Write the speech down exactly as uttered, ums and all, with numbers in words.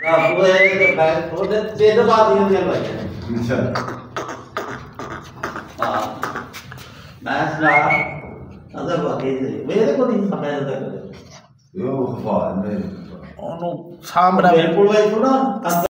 पूरे थोड़े छह दफा दिए थे भाई अच्छा हां मैं सला अगर बाकी मेरे को नहीं समझ आता ये वो खफा है ਉਹਨੂੰ ਸਾਹਮਣਾ ਬਿਲਕੁਲ ਭਾਈ ਥੋੜਾ